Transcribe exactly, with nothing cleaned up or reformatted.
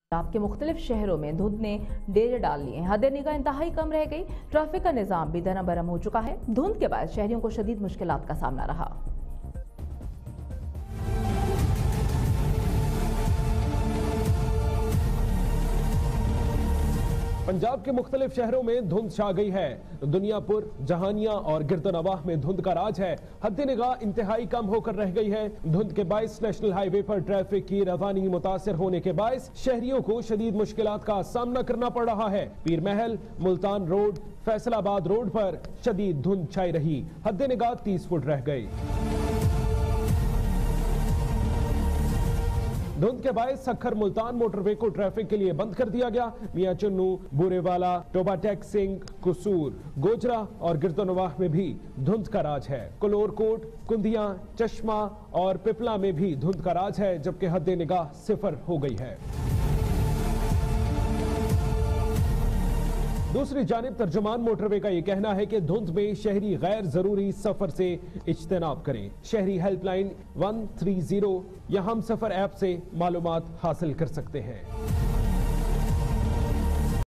पंजाब के मुख्तलिफ शहरों में धुंध ने डेरे डाल लिए हैं। हद निगाह इंतहाई कम रह गई। ट्रैफिक का निजाम भी दरम बरम हो चुका है। धुंध के बाद शहरियों को शदीद मुश्किलात का सामना रहा। पंजाब के मुख्तलिफ शहरों में धुंध छा गई है। दुनियापुर, जहानिया और गिरदनवाह में धुंध का राज है। हद निगाह इंतहाई कम होकर रह गई है। धुंध के बायस नेशनल हाईवे पर ट्रैफिक की रवानी मुतासिर होने के बायस शहरियों को शदीद मुश्किलात का सामना करना पड़ रहा है। पीर महल, मुल्तान रोड, फैसलाबाद रोड पर शदीद धुंध छाई रही। हद निगाह तीस फुट रह गई। धुंध के बायस सखर मुल्तान मोटरवे को ट्रैफिक के लिए बंद कर दिया गया। मियां चुन्नू, बुरेवाला, टोबाटेक सिंह, कुसूर, गोजरा और गिरदनवाह में भी धुंध का राज है। कलोरकोट, कुंदिया, चश्मा और पिपला में भी धुंध का राज है, जबकि हद निगाह सिफर हो गई है। दूसरी जानिब तर्जुमान मोटरवे का यह कहना है कि धुंध में शहरी गैर जरूरी सफर से इज्तनाब करें। शहरी हेल्पलाइन वन थ्री जीरो या हम सफर ऐप से मालूमात हासिल कर सकते हैं।